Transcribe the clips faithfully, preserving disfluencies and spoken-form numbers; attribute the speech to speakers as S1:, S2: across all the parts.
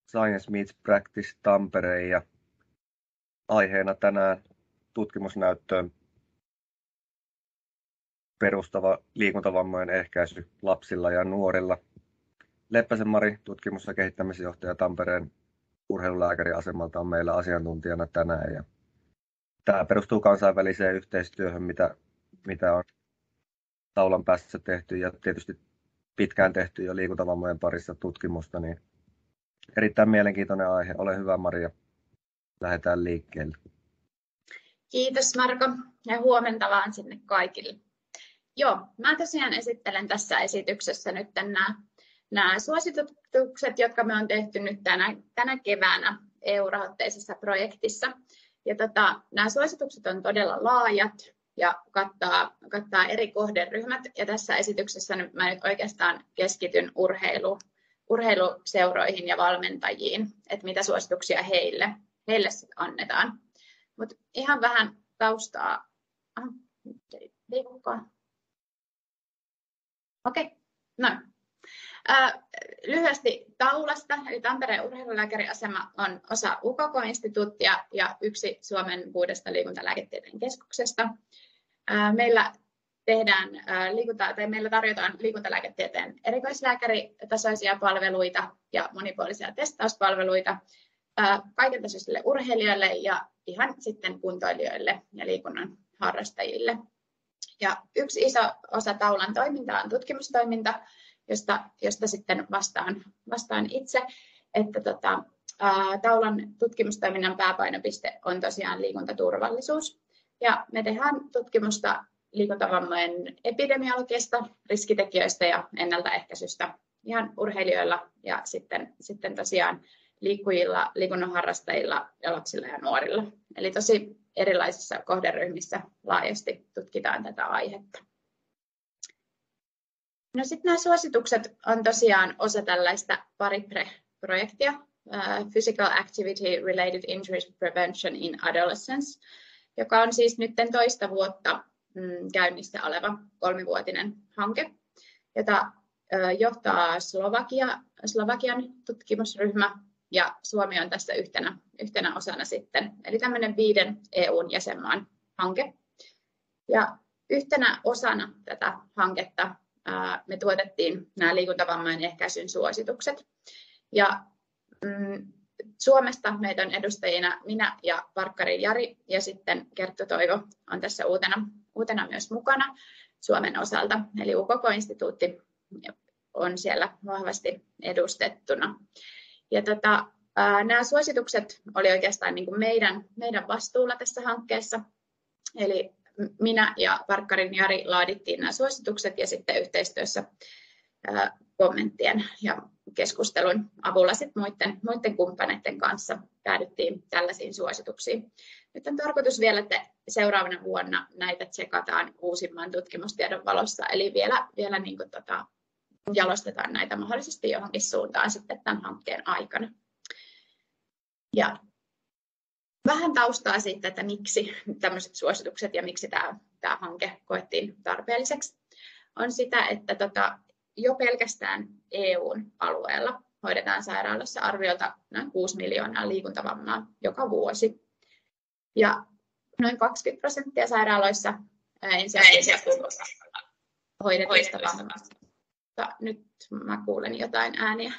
S1: Science Meets Practice Tampere ja aiheena tänään tutkimusnäyttöön perustava liikuntavammojen ehkäisy lapsilla ja nuorilla. Leppäsen Mari, tutkimus- ja kehittämisjohtaja Tampereen urheilulääkäriasemalta, on meillä asiantuntijana tänään. Ja tämä perustuu kansainväliseen yhteistyöhön, mitä, mitä on taulan päässä tehty ja tietysti pitkään tehty jo liikuntavammojen parissa tutkimusta. Niin erittäin mielenkiintoinen aihe. Ole hyvä, Maria. Lähdetään liikkeelle.
S2: Kiitos Marko ja huomenta vaan sinne kaikille. Joo, mä tosiaan esittelen tässä esityksessä nyt nämä, nämä suositukset, jotka me on tehty nyt tänä, tänä keväänä E U-rahoitteisessa projektissa. Ja tota, nämä suositukset on todella laajat ja kattaa, kattaa eri kohderyhmät. Ja tässä esityksessä nyt, mä nyt oikeastaan keskityn urheilu, urheiluseuroihin ja valmentajiin, että mitä suosituksia heille, heille annetaan. Mutta ihan vähän taustaa. Aha, liikukaan. Okei, okay. No. Äh, lyhyesti taulasta, eli Tampereen urheilulääkäriasema on osa U K K-instituuttia ja yksi Suomen kuudesta liikuntalääketieteen keskuksesta. Äh, meillä, tehdään, äh, liikunta, tai meillä tarjotaan liikuntalääketieteen erikoislääkäritasoisia palveluita ja monipuolisia testauspalveluita äh, kaikentasoisille urheilijoille ja ihan sitten kuntoilijoille ja liikunnan harrastajille. Ja yksi iso osa taulan toimintaa on tutkimustoiminta, josta, josta sitten vastaan, vastaan itse, että tota, ää, taulan tutkimustoiminnan pääpainopiste on tosiaan liikuntaturvallisuus. Ja me tehdään tutkimusta liikuntavammojen epidemiologiasta, riskitekijöistä ja ennaltaehkäisystä ihan urheilijoilla ja sitten, sitten tosiaan liikkujilla, liikunnan harrastajilla ja lapsilla ja nuorilla. Eli tosi erilaisissa kohderyhmissä laajasti tutkitaan tätä aihetta. No sitten nämä suositukset on tosiaan osa tällaista PARIPRE-projektia, uh, Physical Activity Related Injury Prevention in Adolescence, joka on siis nyt toista vuotta mm, käynnissä oleva kolmivuotinen hanke, jota uh, johtaa Slovakia, Slovakian tutkimusryhmä ja Suomi on tässä yhtenä, yhtenä osana sitten, eli tämmöinen viiden E U:n jäsenmaan hanke. Ja yhtenä osana tätä hanketta me tuotettiin nämä liikuntavammojen ehkäisyn suositukset. Ja mm, Suomesta meitä on edustajina minä ja Parkkari Jari ja sitten Kerttu Toivo on tässä uutena, uutena myös mukana Suomen osalta. Eli U K K-instituutti on siellä vahvasti edustettuna. Ja tota, ää, nämä suositukset oli oikeastaan niin kuin meidän, meidän vastuulla tässä hankkeessa. Eli minä ja Parkkarin Jari laadittiin nämä suositukset ja sitten yhteistyössä ää, kommenttien ja keskustelun avulla sitten muiden, muiden kumppaneiden kanssa päädyttiin tällaisiin suosituksiin. Nyt on tarkoitus vielä, että seuraavana vuonna näitä tsekataan uusimman tutkimustiedon valossa, eli vielä, vielä niin kuin tota, jalostetaan näitä mahdollisesti johonkin suuntaan sitten tämän hankkeen aikana. Ja vähän taustaa siitä, että miksi tämmöiset suositukset ja miksi tämä, tämä hanke koettiin tarpeelliseksi, on sitä, että tota, jo pelkästään E U:n alueella hoidetaan sairaalassa arviolta noin kuusi miljoonaa liikuntavammaa joka vuosi. Ja noin kaksikymmentä prosenttia sairaaloissa ensiapua hoidetuista vammasta. Nyt mä kuulen jotain ääniä.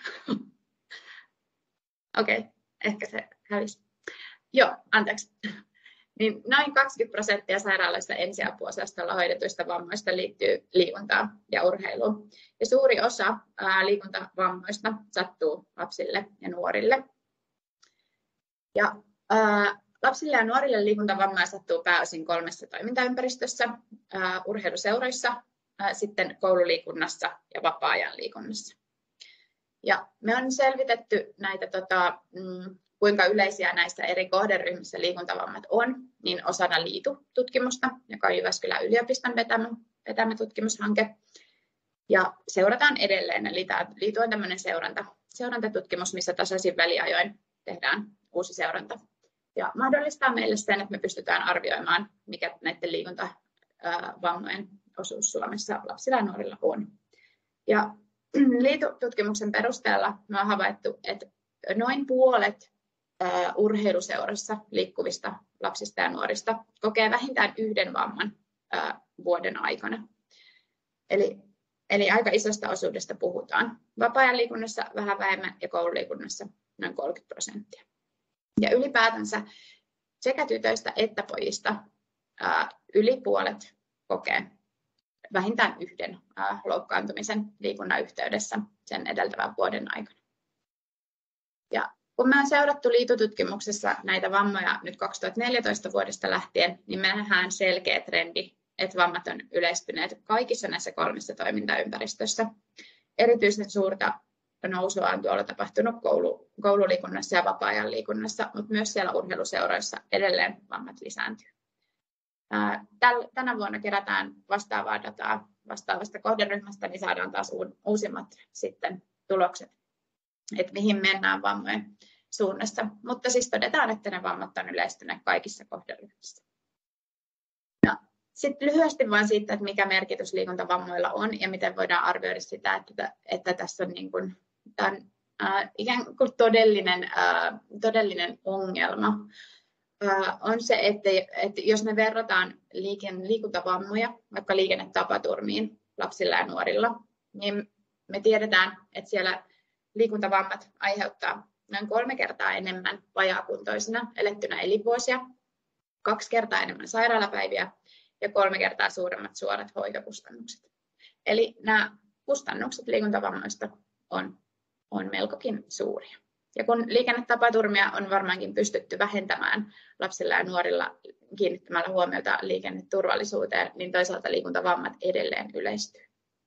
S2: Okei, okay, ehkä se hävisi. Joo, anteeksi. Niin noin kaksikymmentä prosenttia sairaaloissa ensiapuosastolla hoidetuista vammoista liittyy liikuntaan ja urheiluun. Ja suuri osa ää, liikuntavammoista sattuu lapsille ja nuorille. Ja ää, lapsille ja nuorille liikuntavammoja sattuu pääosin kolmessa toimintaympäristössä, ää, urheiluseuroissa, ää, sitten koululiikunnassa ja vapaa-ajan liikunnassa. Ja me on selvitetty näitä tota, mm, kuinka yleisiä näissä eri kohderyhmissä liikuntavammat on, niin osana LIITU-tutkimusta, joka on Jyväskylän yliopiston vetämä, vetämä tutkimushanke. Ja seurataan edelleen, eli tämä LIITU on tämmöinen seuranta, seurantatutkimus, missä tasaisin väliajoin tehdään uusi seuranta. Ja mahdollistaa meille sen, että me pystytään arvioimaan, mikä näiden liikuntavammojen osuus Suomessa lapsilla ja nuorilla on. Ja LIITU-tutkimuksen perusteella me on havaittu, että noin puolet urheiluseurassa liikkuvista lapsista ja nuorista kokee vähintään yhden vamman vuoden aikana. Eli, eli aika isosta osuudesta puhutaan. Vapaa-ajan liikunnassa vähän vähemmän ja koululiikunnassa noin kolmekymmentä prosenttia. Ja ylipäätänsä sekä tytöistä että pojista ää, yli puolet kokee vähintään yhden ää, loukkaantumisen liikunnan yhteydessä sen edeltävän vuoden aikana. Ja kun me on seurattu liitotutkimuksessa näitä vammoja nyt kaksituhattaneljätoista vuodesta lähtien, niin me nähdään selkeä trendi, että vammat on yleistyneet kaikissa näissä kolmessa toimintaympäristössä. Erityisen suurta nousua on tuolla tapahtunut koulu, koululiikunnassa ja vapaa-ajan liikunnassa, mutta myös siellä urheiluseuroissa edelleen vammat lisääntyy. Tänä vuonna kerätään vastaavaa dataa vastaavasta kohderyhmästä, niin saadaan taas uusimmat sitten tulokset, että mihin mennään vammojen suunnassa. Mutta siis todetaan, että ne vammat on yleistyneet kaikissa kohderyhmissä. No, sitten lyhyesti vain siitä, että mikä merkitys liikuntavammoilla on ja miten voidaan arvioida sitä, että, että tässä on niin kuin, tämä on, äh, ikään kuin todellinen, äh, todellinen ongelma. Äh, on se, että, että jos me verrataan liiken, liikuntavammoja vaikka liikennetapaturmiin lapsilla ja nuorilla, niin me tiedetään, että siellä liikuntavammat aiheuttaa noin kolme kertaa enemmän vajaakuntoisina elettynä elinvuosia, kaksi kertaa enemmän sairaalapäiviä ja kolme kertaa suuremmat suorat hoitokustannukset. Eli nämä kustannukset liikuntavammoista on, on melkokin suuria. Ja kun liikennetapaturmia on varmaankin pystytty vähentämään lapsilla ja nuorilla kiinnittämällä huomiota liikenneturvallisuuteen, niin toisaalta liikuntavammat edelleen yleistyy.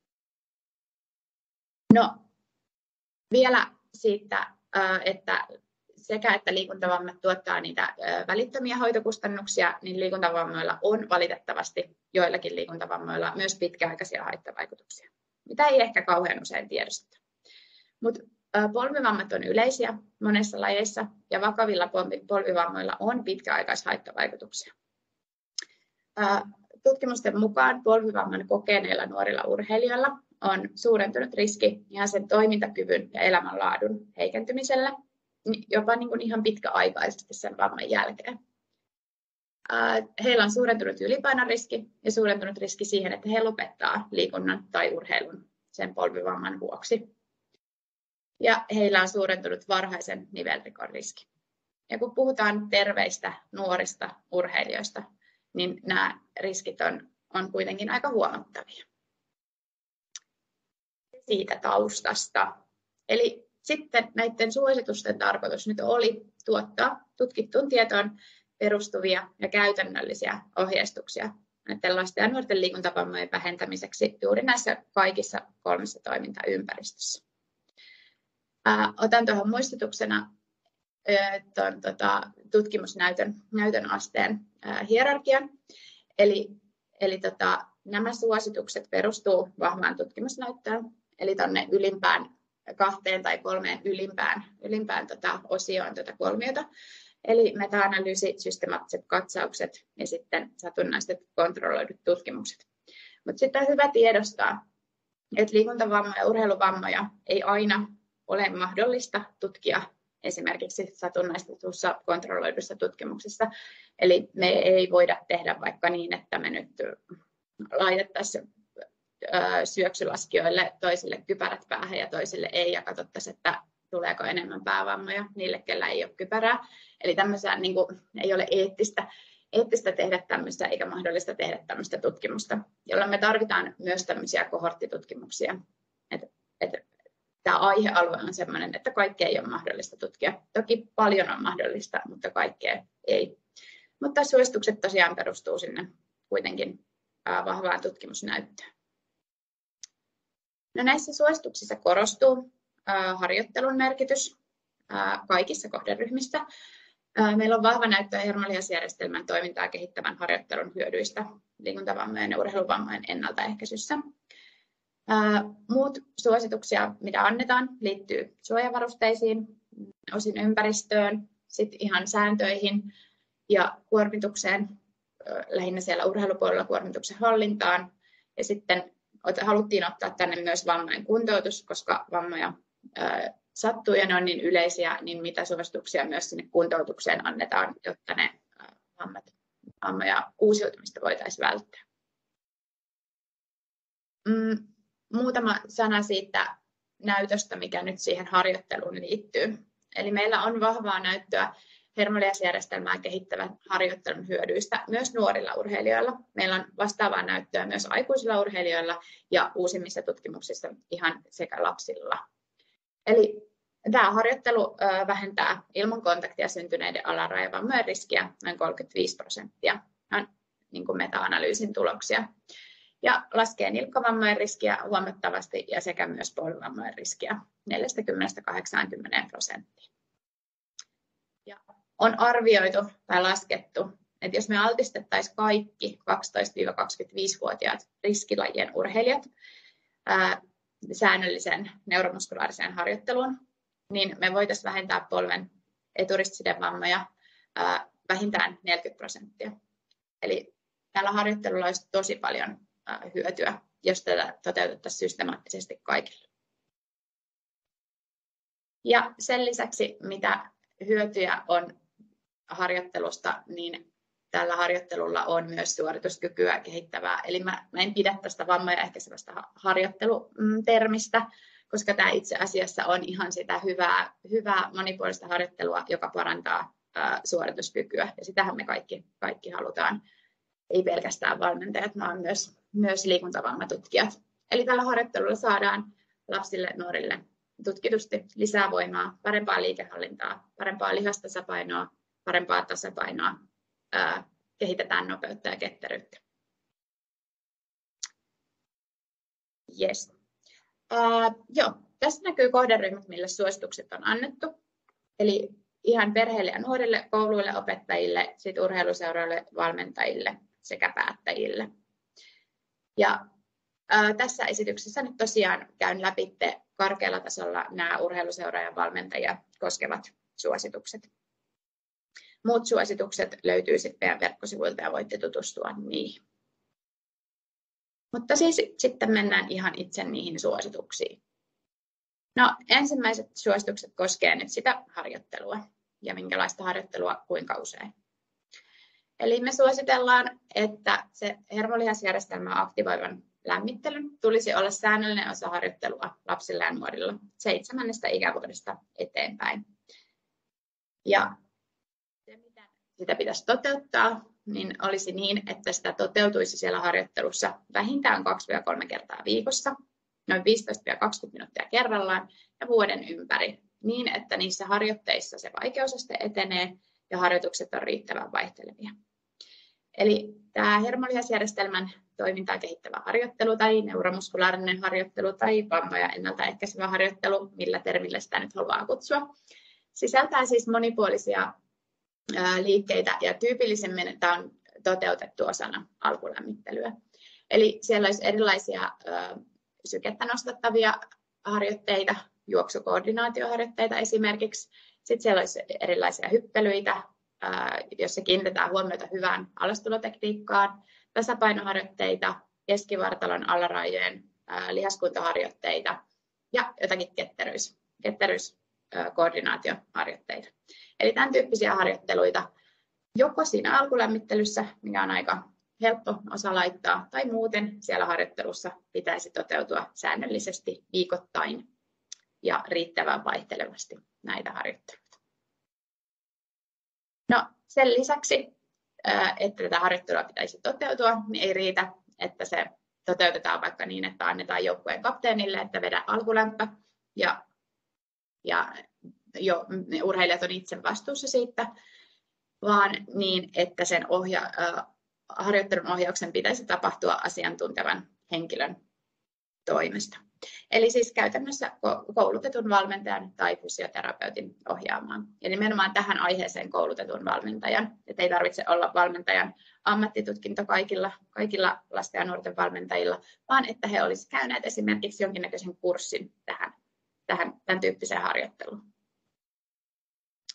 S2: No, vielä siitä, että sekä että liikuntavammat tuottaa niitä välittömiä hoitokustannuksia, niin liikuntavammoilla on valitettavasti joillakin liikuntavammoilla myös pitkäaikaisia haittavaikutuksia, mitä ei ehkä kauhean usein tiedosteta. Mutta polvivammat on yleisiä monissa lajeissa ja vakavilla polvivammoilla on pitkäaikaishaittavaikutuksia. Tutkimusten mukaan polvivamman kokeneilla nuorilla urheilijoilla on suurentunut riski ihan sen toimintakyvyn ja elämänlaadun heikentymiselle, jopa niin kuin ihan pitkäaikaisesti sen vamman jälkeen. Heillä on suurentunut ylipainon riski ja suurentunut riski siihen, että he lopettaa liikunnan tai urheilun sen polvivamman vuoksi. Ja heillä on suurentunut varhaisen nivelrikon riski. Ja kun puhutaan terveistä nuorista urheilijoista, niin nämä riskit on, on kuitenkin aika huomattavia. Siitä taustasta. Eli sitten näiden suositusten tarkoitus nyt oli tuottaa tutkittuun tietoon perustuvia ja käytännöllisiä ohjeistuksia näiden lasten ja nuorten liikuntavammojen vähentämiseksi juuri näissä kaikissa kolmessa toimintaympäristössä. Ää, otan tuohon muistutuksena tuon, tota, tutkimusnäytön näytön asteen ää, hierarkian. Eli, eli tota, nämä suositukset perustuu vahvaan tutkimusnäyttöön, eli tuonne ylimpään kahteen tai kolmeen ylimpään, ylimpään tota, osioon tätä kolmiota. Eli meta-analyysi, systemaattiset katsaukset ja sitten satunnaiset kontrolloidut tutkimukset. Mutta sitten on hyvä tiedostaa, että liikuntavammoja ja urheiluvammoja ei aina ole mahdollista tutkia esimerkiksi satunnaistetussa kontrolloidussa tutkimuksessa. Eli me ei voida tehdä vaikka niin, että me nyt laitettaisiin syöksylaskijoille toisille kypärät päähän ja toisille ei, ja katsottaisiin, että tuleeko enemmän päävammoja niille, kellä ei ole kypärää. Eli tämmöistä niin kuin, ei ole eettistä, eettistä tehdä tämmöistä eikä mahdollista tehdä tämmöistä tutkimusta, jolloin me tarvitaan myös tämmöisiä kohorttitutkimuksia. Et, et, tämä aihealue on sellainen, että kaikkea ei ole mahdollista tutkia. Toki paljon on mahdollista, mutta kaikkea ei. Mutta suositukset tosiaan perustuu sinne kuitenkin vahvaan tutkimusnäyttöön. No, näissä suosituksissa korostuu ää, harjoittelun merkitys ää, kaikissa kohderyhmissä. Ää, meillä on vahva näyttö hermolihasjärjestelmän toimintaa kehittävän harjoittelun hyödyistä liikuntavammojen ja urheiluvammojen ennaltaehkäisyssä. Ää, muut suosituksia, mitä annetaan, liittyy suojavarusteisiin, osin ympäristöön, sitten ihan sääntöihin ja kuormitukseen, ää, lähinnä siellä urheilupuolella kuormituksen hallintaan, ja sitten haluttiin ottaa tänne myös vammojen kuntoutus, koska vammoja sattuu ja ne on niin yleisiä, niin mitä suosituksia myös sinne kuntoutukseen annetaan, jotta ne vammat, vamma ja uusiutumista voitaisiin välttää. Mm, muutama sana siitä näytöstä, mikä nyt siihen harjoitteluun liittyy. Eli meillä on vahvaa näyttöä hermoliasjärjestelmää kehittävän harjoittelun hyödyistä myös nuorilla urheilijoilla. Meillä on vastaavaa näyttöä myös aikuisilla urheilijoilla ja uusimmissa tutkimuksissa ihan sekä lapsilla. Eli tämä harjoittelu vähentää ilman kontaktia syntyneiden alarajavammojen riskiä noin kolmekymmentäviisi prosenttia, niin kuin meta-analyysin tuloksia. Ja laskee nilkkavammojen riskiä huomattavasti ja sekä myös polvivammojen riskiä neljäkymmentä kahdeksankymmentä prosenttia. Ja on arvioitu tai laskettu, että jos me altistettaisiin kaikki kaksitoista kaksikymmentäviisi-vuotiaat riskilajien urheilijat ää, säännölliseen neuromuskulaariseen harjoitteluun, niin me voitaisiin vähentää polven eturistsidenvammoja ää, vähintään neljäkymmentä prosenttia. Eli tällä harjoittelulla olisi tosi paljon ää, hyötyä, jos tätä toteutettaisiin systemaattisesti kaikille. Ja sen lisäksi, mitä hyötyjä on harjoittelusta, niin tällä harjoittelulla on myös suorituskykyä kehittävää. Eli mä, mä en pidä tästä vammoja ehkäisevästä harjoittelutermistä, koska tämä itse asiassa on ihan sitä hyvää, hyvää monipuolista harjoittelua, joka parantaa ää, suorituskykyä. Ja sitähän me kaikki, kaikki halutaan, ei pelkästään valmentajat, vaan myös, myös liikuntavammatutkijat. Eli tällä harjoittelulla saadaan lapsille ja nuorille tutkitusti lisää voimaa, parempaa liikehallintaa, parempaa lihastasapainoa, parempaa tasapainoa, ää, kehitetään nopeutta ja ketteryyttä. Yes. Ää, joo, tässä näkyy kohderyhmät, mille suositukset on annettu. Eli ihan perheille ja nuorille, kouluille, opettajille, sit urheiluseuroille, valmentajille sekä päättäjille. Ja ää, tässä esityksessä nyt tosiaan käyn läpi karkealla tasolla nämä urheiluseuraa ja valmentajia koskevat suositukset. Muut suositukset löytyy sitten meidän verkkosivuilta ja voitte tutustua niihin. Mutta siis sitten mennään ihan itse niihin suosituksiin. No, ensimmäiset suositukset koskevat nyt sitä harjoittelua ja minkälaista harjoittelua kuinka usein. Eli me suositellaan, että se hermolihasjärjestelmää aktivoivan lämmittelyn tulisi olla säännöllinen osa harjoittelua lapsilla ja nuorilla seitsemännestä ikävuodesta eteenpäin. Ja se, miten sitä pitäisi toteuttaa, niin olisi niin, että sitä toteutuisi siellä harjoittelussa vähintään kaksi kolme kertaa viikossa, noin viisitoista kaksikymmentä minuuttia kerrallaan ja vuoden ympäri, niin että niissä harjoitteissa se vaikeusaste etenee ja harjoitukset on riittävän vaihtelevia. Eli tämä hermolihasjärjestelmän toimintaa kehittävä harjoittelu tai neuromuskulaarinen harjoittelu tai vammoja ennaltaehkäisevä harjoittelu, millä termillä sitä nyt haluaa kutsua, sisältää siis monipuolisia liikkeitä ja tyypillisemmin tämä on toteutettu osana alkulämmittelyä. Eli siellä olisi erilaisia sykettä nostattavia harjoitteita, juoksukoordinaatioharjoitteita esimerkiksi. Sitten siellä olisi erilaisia hyppelyitä, joissa kiinnitetään huomiota hyvään alastulotekniikkaan, tasapainoharjoitteita, keskivartalon alarajojen lihaskuntaharjoitteita ja jotakin ketteryys, ketteryyskoordinaatioharjoitteita. Eli tämän tyyppisiä harjoitteluita joko siinä alkulämmittelyssä, mikä on aika helppo osa laittaa, tai muuten siellä harjoittelussa pitäisi toteutua säännöllisesti viikoittain ja riittävän vaihtelevasti näitä harjoitteluita. No, sen lisäksi, että tätä harjoittelua pitäisi toteutua, niin ei riitä, että se toteutetaan vaikka niin, että annetaan joukkueen kapteenille, että vedä alkulämpö ja, ja jo, urheilijat on itse vastuussa siitä, vaan niin, että sen ohja, äh, harjoittelun ohjauksen pitäisi tapahtua asiantuntevan henkilön toimesta. Eli siis käytännössä koulutetun valmentajan tai fysioterapeutin ohjaamaan. Ja nimenomaan tähän aiheeseen koulutetun valmentajan. Että ei tarvitse olla valmentajan ammattitutkinto kaikilla, kaikilla lasten ja nuorten valmentajilla, vaan että he olisivat käyneet esimerkiksi jonkinnäköisen kurssin tähän, tähän tämän tyyppiseen harjoitteluun.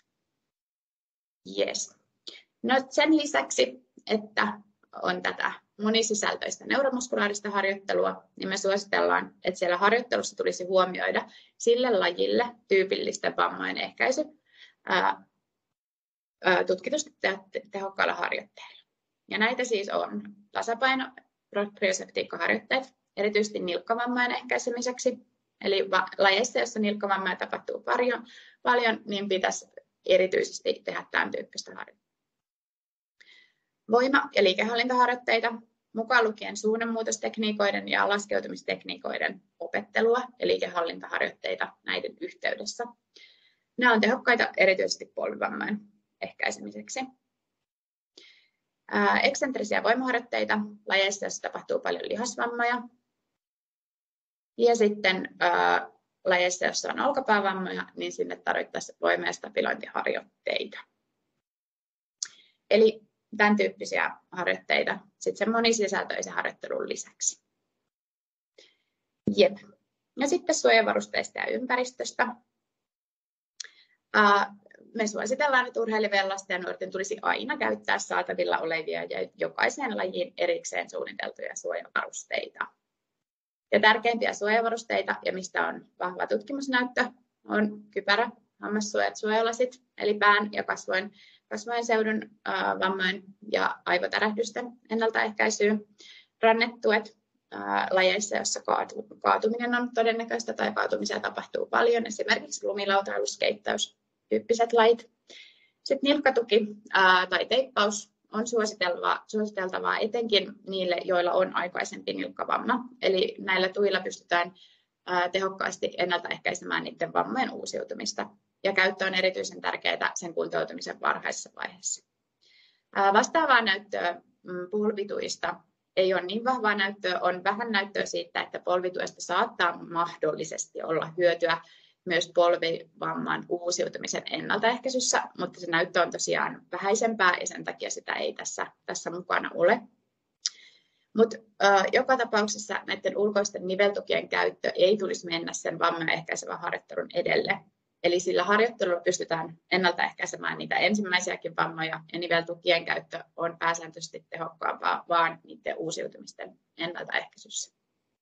S2: Yes. No sen lisäksi, että on tätä monisisältöistä neuromuskulaarista harjoittelua, niin me suositellaan, että siellä harjoittelussa tulisi huomioida sille lajille tyypillisten vammojen ehkäisy ää, ää, tutkitusti te- tehokkailla harjoitteilla. Ja näitä siis on tasapaino, proprioseptiikkaharjoitteet, erityisesti nilkkavammojen ehkäisemiseksi. Eli va- lajeissa, joissa nilkkavammoja tapahtuu paljon, paljon, niin pitäisi erityisesti tehdä tämän tyyppistä harjoittelua. Voima- ja liikehallintaharjoitteita, mukaan lukien suunnanmuutostekniikoiden ja laskeutumistekniikoiden opettelua ja liikehallintaharjoitteita näiden yhteydessä. Nämä on tehokkaita erityisesti polvivammojen ehkäisemiseksi. Ää, eksentrisiä voimaharjoitteita lajeissa, joissa tapahtuu paljon lihasvammoja. Ja sitten ää, lajeissa, joissa on olkapäävammoja, niin sinne tarvittaisiin voima- ja stabilointiharjoitteita. Eli tämän tyyppisiä harjoitteita sitten sen monisisältöisen harjoittelun lisäksi. Jep. Ja sitten suojavarusteista ja ympäristöstä. Me suositellaan, että urheilevien lasten ja nuorten tulisi aina käyttää saatavilla olevia ja jokaiseen lajiin erikseen suunniteltuja suojavarusteita. Ja tärkeimpiä suojavarusteita, ja mistä on vahva tutkimusnäyttö, on kypärä, hammassuojat, suojalasit, eli pään ja kasvojen, kasvojen seudun äh, vammojen ja aivotärähdysten ennaltaehkäisyyn, rannetuet äh, lajeissa, joissa kaatu, kaatuminen on todennäköistä tai kaatumisia tapahtuu paljon, esimerkiksi lumilautailu, skeittaus, tyyppiset lajit. Sitten nilkkatuki ää, tai teippaus on suositeltavaa, suositeltavaa etenkin niille, joilla on aikaisempi nilkkavamma. Eli näillä tuilla pystytään ää, tehokkaasti ennaltaehkäisemään niiden vammojen uusiutumista. Ja käyttö on erityisen tärkeää sen kuntoutumisen varhaisessa vaiheessa. Ää, vastaavaa näyttöä mm, polvituista ei ole niin vahvaa näyttöä. On vähän näyttöä siitä, että polvituesta saattaa mahdollisesti olla hyötyä myös polvivamman uusiutumisen ennaltaehkäisyssä, mutta se näyttö on tosiaan vähäisempää ja sen takia sitä ei tässä, tässä mukana ole. Mutta joka tapauksessa näiden ulkoisten niveltukien käyttö ei tulisi mennä sen vamman ehkäisevän harjoittelun edelle. Eli sillä harjoittelulla pystytään ennaltaehkäisemään niitä ensimmäisiäkin vammoja ja niveltukien käyttö on pääsääntöisesti tehokkaampaa vaan niiden uusiutumisten ennaltaehkäisyssä.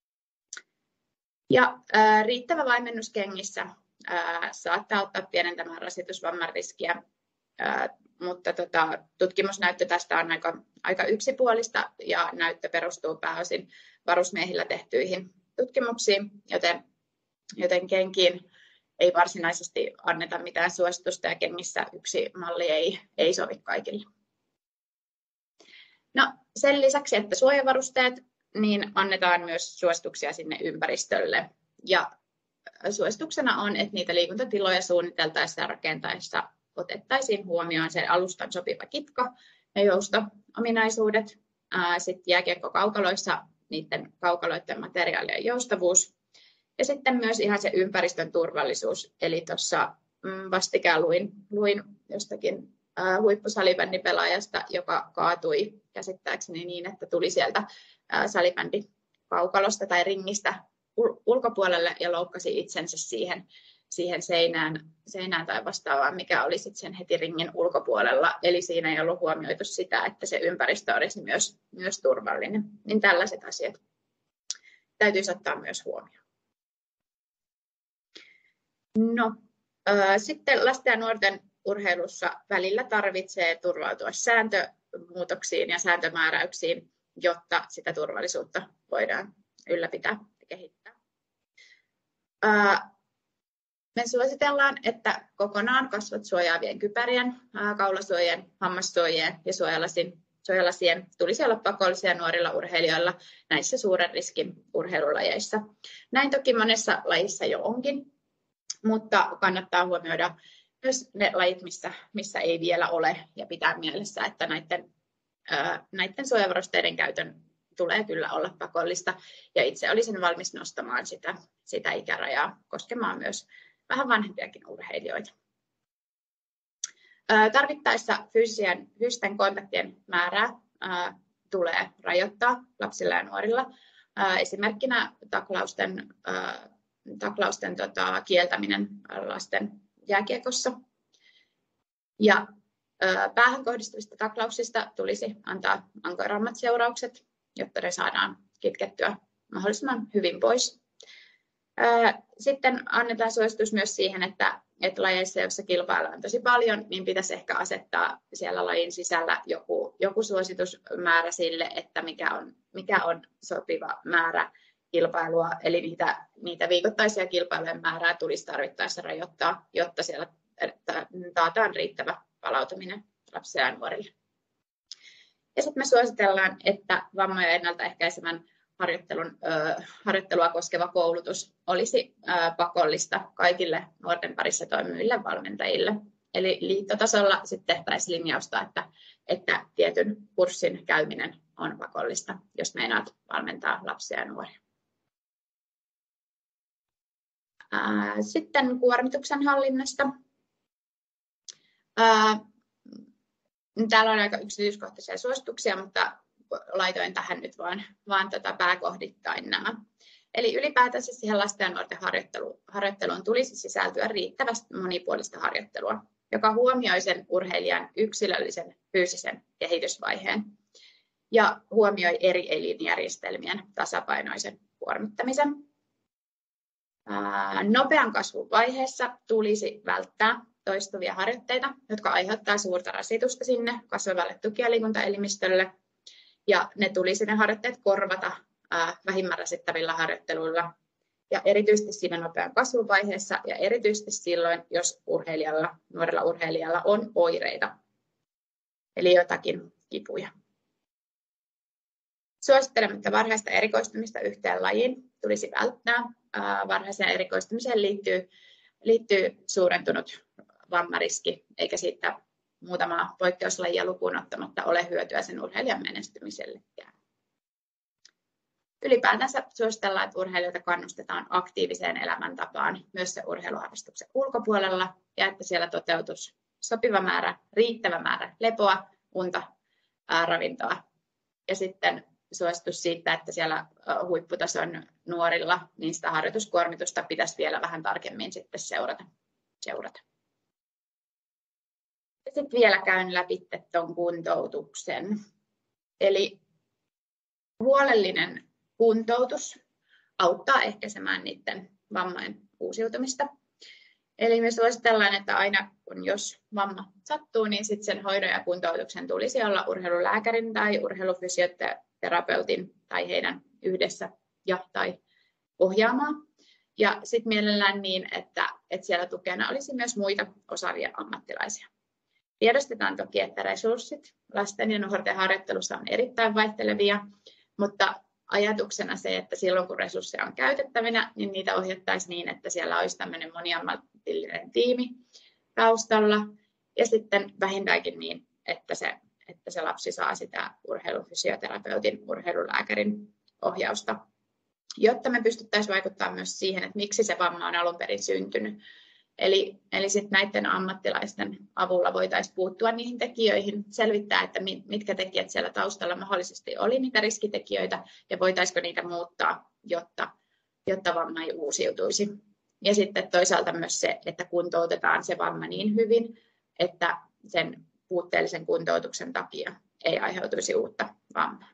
S2: Ja ää, riittävä vaimennus kengissä ää, saattaa ottaa pienentämään rasitusvamman riskiä, ää, mutta tota, tutkimusnäyttö tästä on aika, aika yksipuolista ja näyttö perustuu pääosin varusmiehillä tehtyihin tutkimuksiin, joten, joten kenkiin ei varsinaisesti anneta mitään suositusta ja kengissä yksi malli ei, ei sovi kaikille. No, sen lisäksi, että suojavarusteet, niin annetaan myös suosituksia sinne ympäristölle. Ja suosituksena on, että niitä liikuntatiloja suunniteltaessa ja rakentaessa otettaisiin huomioon se alustan sopiva kitka ja jousto-ominaisuudet. Sitten jääkiekkokaukaloissa niiden kaukaloiden materiaalien joustavuus. Ja sitten myös ihan se ympäristön turvallisuus. Eli tuossa vastikään luin, luin jostakin huippusalibändipelaajasta, joka kaatui käsittääkseni niin, että tuli sieltä salibändikaukalosta tai ringistä ulkopuolelle ja loukkasi itsensä siihen, siihen seinään, seinään tai vastaavaan, mikä oli sitten sen heti ringin ulkopuolella. Eli siinä ei ollut huomioitu sitä, että se ympäristö olisi myös, myös turvallinen. Niin tällaiset asiat täytyisi ottaa myös huomioon. No, äh, sitten lasten ja nuorten urheilussa välillä tarvitsee turvautua sääntömuutoksiin ja sääntömääräyksiin, jotta sitä turvallisuutta voidaan ylläpitää ja kehittää. Me suositellaan, että kokonaan kasvot suojaavien kypärien, kaulasuojien, hammassuojien ja suojalasin, suojalasien tulisi olla pakollisia nuorilla urheilijoilla näissä suuren riskin urheilulajeissa. Näin toki monessa lajissa jo onkin, mutta kannattaa huomioida myös ne lajit, missä, missä ei vielä ole, ja pitää mielessä, että näiden, ää, näiden suojavarusteiden käytön tulee kyllä olla pakollista, ja itse olisin valmis nostamaan sitä, sitä ikärajaa koskemaan myös vähän vanhempiakin urheilijoita. Ää, tarvittaessa fyysisen, fyysisten kontaktien määrää ää, tulee rajoittaa lapsilla ja nuorilla. Ää, esimerkkinä taklausten, ää, taklausten tota, kieltäminen lasten jääkiekossa. Ja ö, päähän kohdistuvista taklauksista tulisi antaa ankarammat seuraukset. jotta ne saadaan kitkettyä mahdollisimman hyvin pois. Sitten annetaan suositus myös siihen, että, että lajeissa, joissa kilpaillaan tosi paljon, niin pitäisi ehkä asettaa siellä lajin sisällä joku, joku suositusmäärä sille, että mikä on, mikä on sopiva määrä kilpailua. Eli niitä, niitä viikoittaisia kilpailujen määrää tulisi tarvittaessa rajoittaa, jotta siellä taataan riittävä palautuminen lapsille ja nuorille. Ja sitten me suositellaan, että vammoja ennaltaehkäisevän harjoittelun, äh, harjoittelua koskeva koulutus olisi äh, pakollista kaikille nuorten parissa toimiville valmentajille. Eli liittotasolla sitten tehtäisiin linjausta, että, että tietyn kurssin käyminen on pakollista, jos meinaat valmentaa lapsia ja nuoria. Äh, sitten kuormituksen hallinnasta. Äh, täällä on aika yksityiskohtaisia suosituksia, mutta laitoin tähän nyt vaan, vaan tätä pääkohdittain nämä. Eli ylipäätänsä siihen lasten ja nuorten harjoittelu, harjoitteluun tulisi sisältyä riittävästi monipuolista harjoittelua, joka huomioi sen urheilijan yksilöllisen fyysisen kehitysvaiheen ja huomioi eri elinjärjestelmien tasapainoisen kuormittamisen. Ää, nopean kasvun vaiheessa tulisi välttää toistuvia harjoitteita, jotka aiheuttavat suurta rasitusta sinne kasvavalle tuki- ja liikuntaelimistölle. Ja ne tulisi ne harjoitteet korvata ää, vähimmän rasittavilla harjoitteluilla. Ja erityisesti siinä nopean kasvun vaiheessa ja erityisesti silloin, jos urheilijalla, nuorella urheilijalla on oireita, eli jotakin kipuja. Suosittelemme, että varhaista erikoistumista yhteen lajiin tulisi välttää. Ää, varhaiseen erikoistumiseen liittyy, liittyy suurentunut vammariski, eikä siitä muutamaa poikkeuslajia lukuun ottamatta ole hyötyä sen urheilijan menestymisellekään. Ylipäätänsä suositellaan, että urheilijoita kannustetaan aktiiviseen elämäntapaan myös se urheiluharrastuksen ulkopuolella ja että siellä toteutus sopiva määrä, riittävä määrä lepoa, unta, ää, ravintoa. Ja sitten suositus siitä, että siellä huipputason nuorilla niin sitä harjoituskuormitusta pitäisi vielä vähän tarkemmin sitten seurata. seurata. Sitten vielä käyn läpi tuon kuntoutuksen. Eli huolellinen kuntoutus auttaa ehkäisemään niiden vammojen uusiutumista. Eli me suositellaan, että aina kun jos vamma sattuu, niin sitten sen hoidon ja kuntoutuksen tulisi olla urheilulääkärin tai urheilufysioterapeutin tai heidän yhdessä ja tai ohjaamaa. Ja sitten mielellään niin, että, että siellä tukena olisi myös muita osaavia ammattilaisia. Tiedostetaan toki, että resurssit lasten ja nuorten harjoittelussa on erittäin vaihtelevia, mutta ajatuksena se, että silloin kun resursseja on käytettävinä, niin niitä ohjattaisiin niin, että siellä olisi tämmöinen moniammatillinen tiimi taustalla. Ja sitten vähintäänkin niin, että se, että se lapsi saa sitä urheilufysioterapeutin, urheilulääkärin ohjausta, jotta me pystyttäisiin vaikuttamaan myös siihen, että miksi se vamma on alun perin syntynyt. Eli, eli sit näiden ammattilaisten avulla voitaisiin puuttua niihin tekijöihin, selvittää, että mitkä tekijät siellä taustalla mahdollisesti oli niitä riskitekijöitä ja voitaisiinko niitä muuttaa, jotta, jotta vamma ei uusiutuisi. Ja sitten toisaalta myös se, että kuntoutetaan se vamma niin hyvin, että sen puutteellisen kuntoutuksen takia ei aiheutuisi uutta vammaa.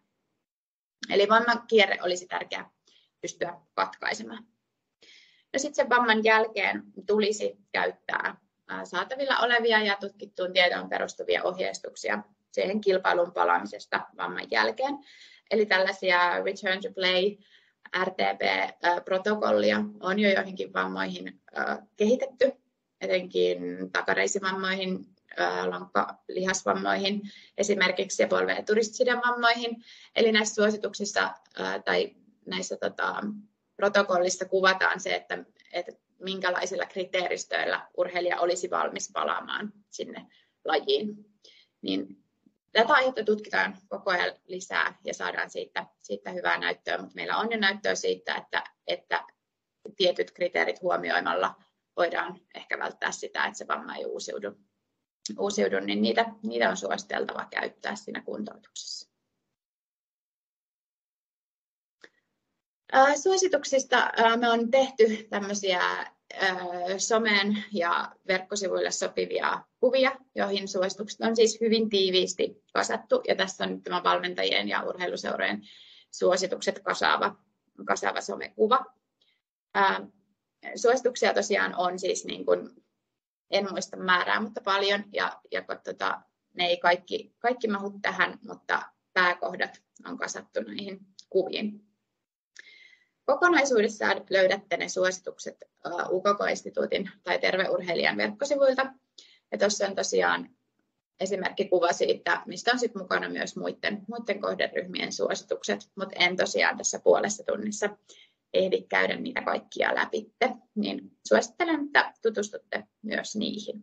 S2: Eli vammakierre olisi tärkeää pystyä katkaisemaan. No sitten sen vamman jälkeen tulisi käyttää saatavilla olevia ja tutkittuun tietoon perustuvia ohjeistuksia siihen kilpailun palaamisesta vamman jälkeen. Eli tällaisia Return to Play R T P-protokollia on jo joihinkin vammoihin kehitetty, etenkin takareisivammoihin, lonkkalihasvammoihin esimerkiksi ja polve- ja turistsidenvammoihin. Eli näissä suosituksissa tai näissä tota, protokollissa kuvataan se, että, että minkälaisilla kriteeristöillä urheilija olisi valmis palaamaan sinne lajiin. Niin tätä aihetta tutkitaan koko ajan lisää ja saadaan siitä, siitä hyvää näyttöä, mutta meillä on jo näyttöä siitä, että, että tietyt kriteerit huomioimalla voidaan ehkä välttää sitä, että se vamma ei uusiudu, uusiudu niin niitä, niitä on suositeltava käyttää siinä kuntoutuksessa. Suosituksista me on tehty tämmöisiä someen ja verkkosivuille sopivia kuvia, joihin suositukset on siis hyvin tiiviisti kasattu. Ja tässä on nyt tämä valmentajien ja urheiluseurojen suositukset kasaava, kasaava somekuva. Ää, suosituksia tosiaan on siis, niin kuin, en muista määrää, mutta paljon, ja, ja tota, ne ei kaikki, kaikki mahu tähän, mutta pääkohdat on kasattu näihin kuviin. Kokonaisuudessaan löydätte ne suositukset U K K-instituutin tai Terveurheilijan verkkosivuilta. Ja tuossa on tosiaan esimerkkikuva siitä, mistä on sit mukana myös muiden, muiden kohderyhmien suositukset, mutta en tosiaan tässä puolessa tunnissa ehdi käydä niitä kaikkia läpi, niin suosittelen, että tutustutte myös niihin.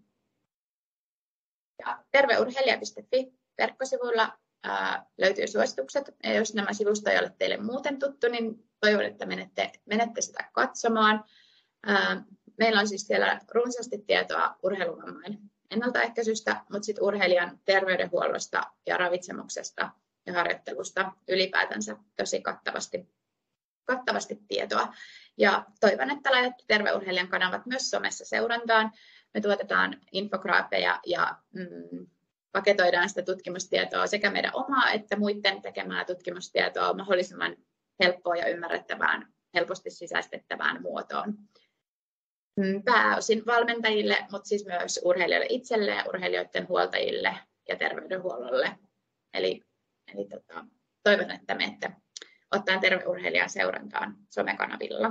S2: Ja terveurheilija piste fi verkkosivuilla ää, löytyy suositukset, ja jos nämä sivusto ei ole teille muuten tuttu, niin toivon, että menette, menette sitä katsomaan. Ää, meillä on siis siellä runsaasti tietoa urheiluvammojen ennaltaehkäisystä, mutta sitten urheilijan terveydenhuollosta ja ravitsemuksesta ja harjoittelusta ylipäätänsä tosi kattavasti, kattavasti tietoa. Ja toivon, että laitatte terveurheilijan kanavat myös somessa seurantaan. Me tuotetaan infograafeja ja mm, paketoidaan sitä tutkimustietoa sekä meidän omaa että muiden tekemää tutkimustietoa mahdollisimman helppoa ja ymmärrettävään, helposti sisäistettävään muotoon. Pääosin valmentajille, mutta siis myös urheilijoille itselleen, urheilijoiden huoltajille ja terveydenhuollolle. Eli, eli tota, toivon, että menette ottaen terveurheilijan seurantaan somekanavilla.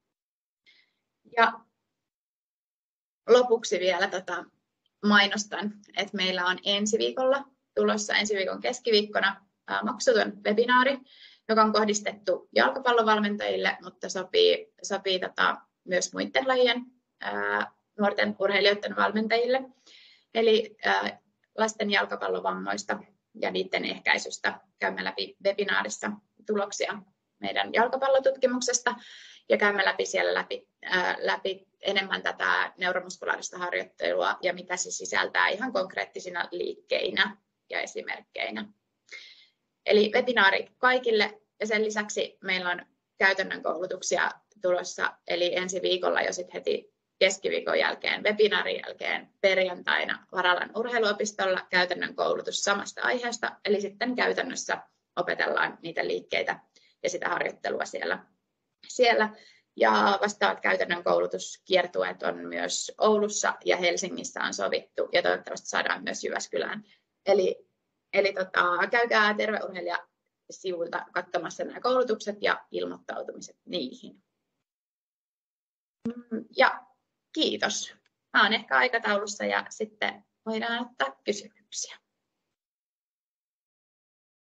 S2: Ja lopuksi vielä tota, mainostan, että meillä on ensi viikolla tulossa ensi viikon keskiviikkona ää, maksuton webinaari, joka on kohdistettu jalkapallovalmentajille, mutta sopii, sopii tota, myös muiden lajien ää, nuorten urheilijoiden valmentajille. Eli ää, lasten jalkapallovammoista ja niiden ehkäisystä käymme läpi webinaarissa tuloksia meidän jalkapallotutkimuksesta ja käymme läpi siellä läpi, ää, läpi enemmän tätä neuromuskulaarista harjoittelua ja mitä se sisältää ihan konkreettisina liikkeinä ja esimerkkeinä. Eli webinaari kaikille ja sen lisäksi meillä on käytännön koulutuksia tulossa, eli ensi viikolla jo sit heti keskiviikon jälkeen, webinaarin jälkeen perjantaina Varalan urheiluopistolla käytännön koulutus samasta aiheesta, eli sitten käytännössä opetellaan niitä liikkeitä ja sitä harjoittelua siellä. siellä. Ja vastaavat käytännön koulutuskiertueet on myös Oulussa ja Helsingissä on sovittu ja toivottavasti saadaan myös Jyväskylään. Eli, eli tota, käykää terveurheilijasivuilta katsomassa nämä koulutukset ja ilmoittautumiset niihin. Ja kiitos. Mä oon ehkä aikataulussa ja sitten voidaan ottaa kysymyksiä.